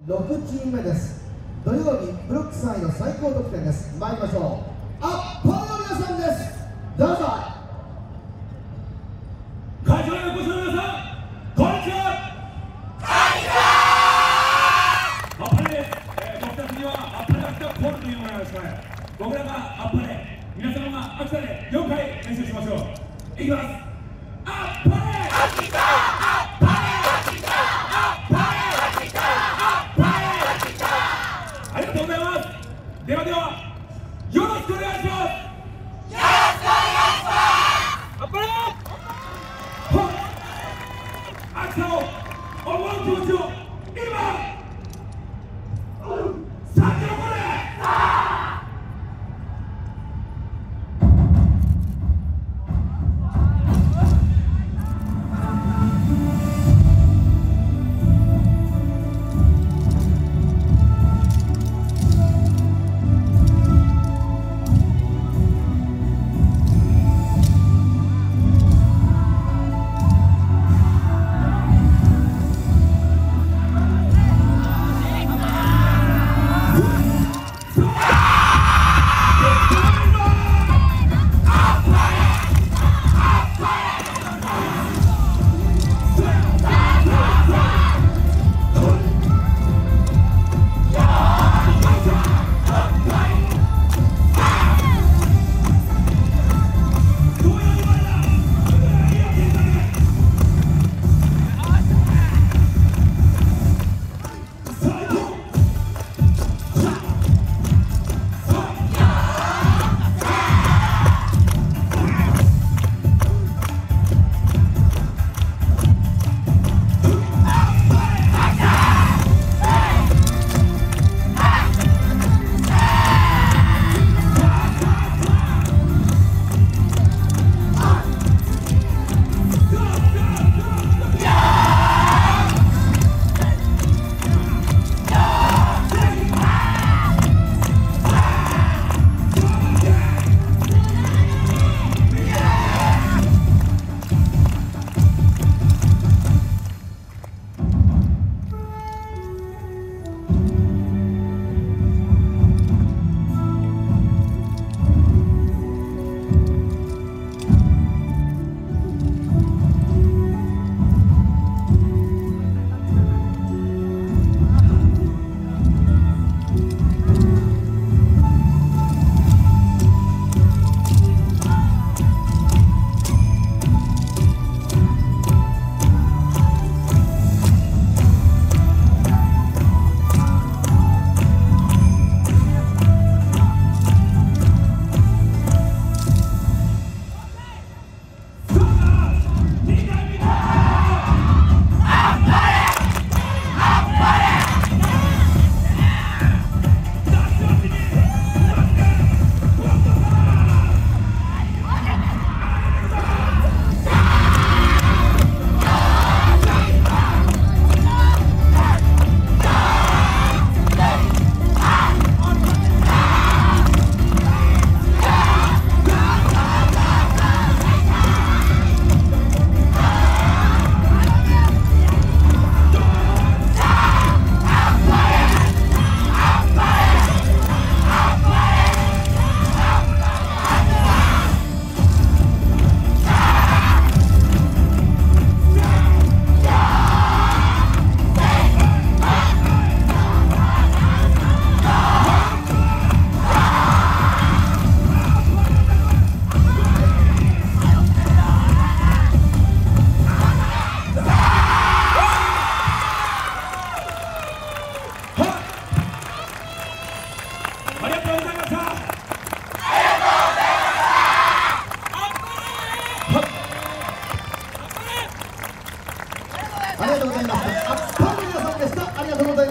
6チーム目です。土曜日ブロック3位の最高得点です。参りましょう。あっぱれの皆さんです。どうぞ。 会場にお越しの皆さん、こんにちは。あっぱれです。僕たちにはあっぱれ秋田コールというものがありますね。僕らがあっぱれ、皆様が秋田で4回練習しましょう。いきます。あっぱれ秋田、あっぱれ秋田、あっぱれ秋田、あっぱれ秋田。ありがとうございます。ではでは、よろしくお願いします。あっぱれ秋田を思う気持ちを今叫ぶれ。 ありがとうございました。あっぱれの皆さんでした。ありがとうございます。